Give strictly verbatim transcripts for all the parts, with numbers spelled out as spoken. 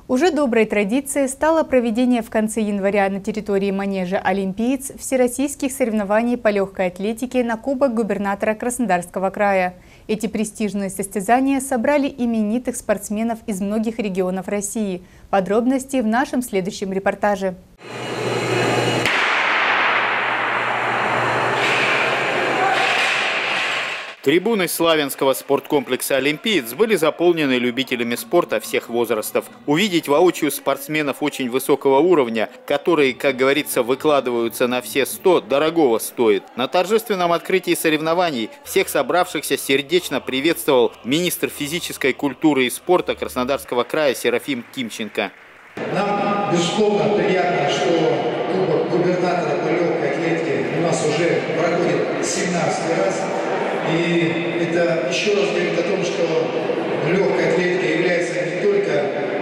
Уже доброй традицией стало проведение в конце января на территории манежа «Олимпиец» всероссийских соревнований по легкой атлетике на Кубок губернатора Краснодарского края. Эти престижные состязания собрали именитых спортсменов из многих регионов России. Подробности в нашем следующем репортаже. Трибуны славянского спорткомплекса «Олимпиец» были заполнены любителями спорта всех возрастов. Увидеть воочию спортсменов очень высокого уровня, которые, как говорится, выкладываются на все сто, дорогого стоит. На торжественном открытии соревнований всех собравшихся сердечно приветствовал министр физической культуры и спорта Краснодарского края Серафим Тимченко. Нам, безусловно, приятно, что Кубок губернатора по легкой атлетике у нас уже проходит семнадцатый раз. И это еще раз говорит о том, что легкая атлетика является не только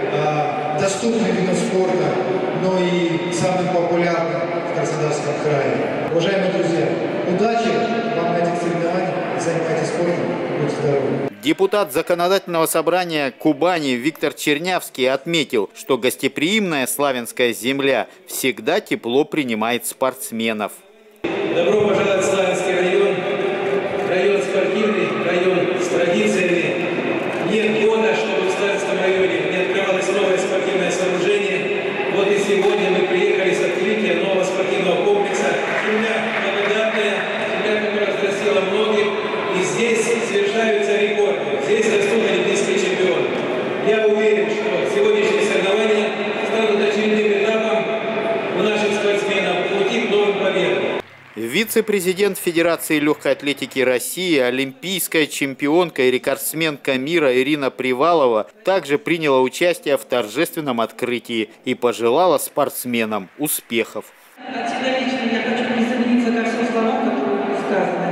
а, доступным видом спорта, но и самым популярным в Краснодарском крае. Уважаемые друзья, удачи вам на этих соревнованиях, занимайтесь спортом, будьте здоровы. Депутат Законодательного собрания Кубани Виктор Чернявский отметил, что гостеприимная славянская земля всегда тепло принимает спортсменов. Добро пожаловать в Славянский район. Район спортивный, район с традициями. Нет года, чтобы в Славянском районе не открывалось новое спортивное сооружение. Вот и сегодня мы приехали с открытия нового спортивного комплекса. Земля благодатная, земля, которая взрастила многих. И здесь совершаются рекорды. Здесь растут олимпийские чемпионы. Я уверен, что сегодняшние соревнования станут очередным этапом у наших спортсменов в пути к новым победам. Вице-президент Федерации легкой атлетики России, олимпийская чемпионка и рекордсменка мира Ирина Привалова также приняла участие в торжественном открытии и пожелала спортсменам успехов. От себя лично я хочу присоединиться ко всем словам, которые были сказаны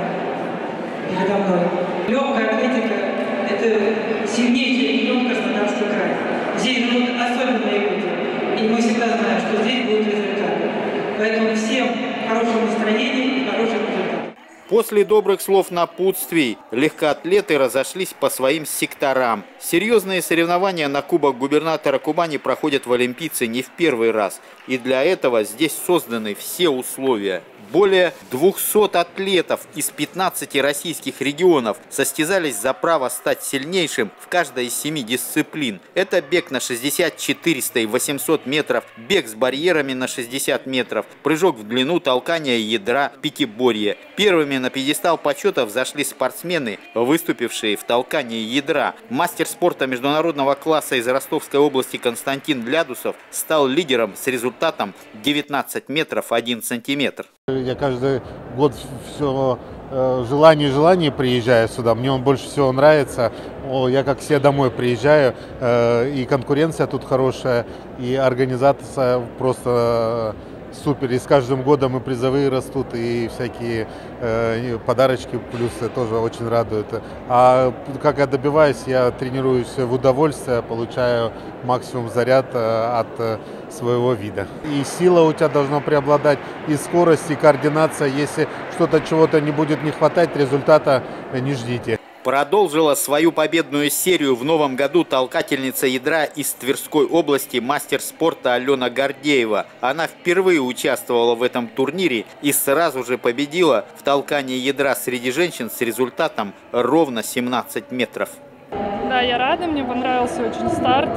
передо мной. Легкая атлетика – это сильнейший регион Краснодарский край. Здесь живут особенные люди, и мы всегда знаем, что здесь будут результаты. Поэтому всем хорошего настроения и хороших результатов. После добрых слов напутствий легкоатлеты разошлись по своим секторам. Серьезные соревнования на Кубок губернатора Кубани проходят в Олимпийце не в первый раз. И для этого здесь созданы все условия. Более двухсот атлетов из пятнадцати российских регионов состязались за право стать сильнейшим в каждой из семи дисциплин. Это бег на шестьдесят, четыреста и восемьсот метров, бег с барьерами на шестьдесят метров, прыжок в длину, толкание ядра, пятиборье. Первыми на пьедестал почета взошли спортсмены, выступившие в толкании ядра. Мастер спорта международного класса из Ростовской области Константин Лядусов стал лидером с результатом девятнадцать метров один сантиметр. Я каждый год все э, желание и желание приезжаю сюда. Мне он больше всего нравится. О, я как все домой приезжаю. Э, и конкуренция тут хорошая, и организация просто э, супер. И с каждым годом и призовые растут, и всякие э, подарочки, плюсы тоже очень радуют. А как я добиваюсь, я тренируюсь в удовольствие, получаю максимум заряд э, от э, своего вида. И сила у тебя должна преобладать, и скорость, и координация. Если что-то, чего-то не будет не хватать, результата не ждите. Продолжила свою победную серию в новом году толкательница ядра из Тверской области, мастер спорта Алена Гордеева. Она впервые участвовала в этом турнире и сразу же победила в толкании ядра среди женщин с результатом ровно семнадцать метров. Да, я рада, мне понравился очень старт.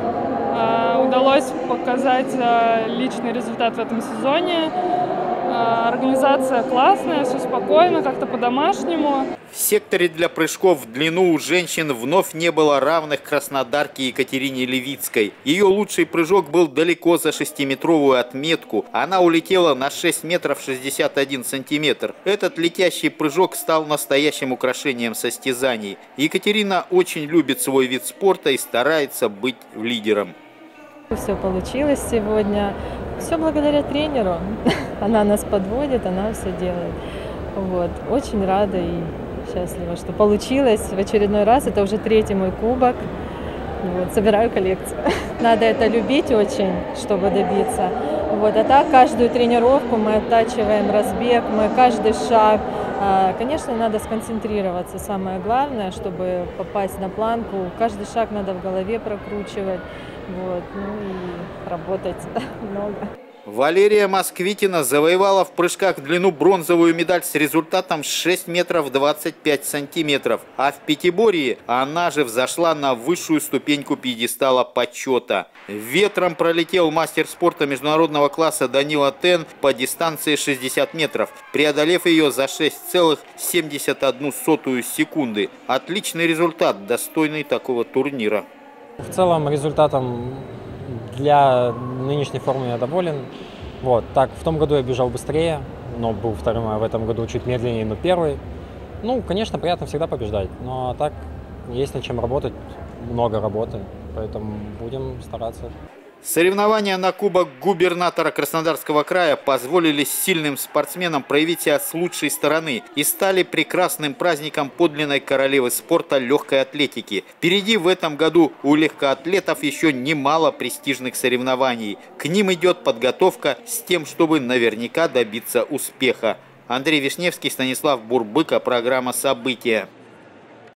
Удалось показать личный результат в этом сезоне. Организация классная, все спокойно, как-то по-домашнему. В секторе для прыжков в длину у женщин вновь не было равных краснодарке Екатерине Левицкой. Ее лучший прыжок был далеко за шестиметровую отметку. Она улетела на шесть метров шестьдесят один сантиметр. Этот летящий прыжок стал настоящим украшением состязаний. Екатерина очень любит свой вид спорта и старается быть лидером. Все получилось сегодня. Все благодаря тренеру. Она нас подводит, она все делает. Вот. Очень рада и счастлива, что получилось в очередной раз. Это уже третий мой кубок. Вот. Собираю коллекцию. Надо это любить очень, чтобы добиться. Вот. А так каждую тренировку мы оттачиваем разбег, мы каждый шаг. Конечно, надо сконцентрироваться. Самое главное, чтобы попасть на планку. Каждый шаг надо в голове прокручивать. Вот, ну и работать много. Валерия Москвитина завоевала в прыжках в длину бронзовую медаль с результатом шесть метров двадцать пять сантиметров. А в пятиборье она же взошла на высшую ступеньку пьедестала почета. Ветром пролетел мастер спорта международного класса Данила Тен по дистанции шестьдесят метров, преодолев ее за шесть целых семьдесят одну сотую секунды. Отличный результат, достойный такого турнира. В целом результатом для нынешней формы я доволен. Вот. Так, в том году я бежал быстрее, но был вторым, а в этом году чуть медленнее, но первый. Ну, конечно, приятно всегда побеждать, но так есть над чем работать, много работы, поэтому будем стараться. Соревнования на Кубок губернатора Краснодарского края позволили сильным спортсменам проявить себя с лучшей стороны и стали прекрасным праздником подлинной королевы спорта легкой атлетики. Впереди в этом году у легкоатлетов еще немало престижных соревнований. К ним идет подготовка с тем, чтобы наверняка добиться успеха. Андрей Вишневский, Станислав Бурбыка, программа «События».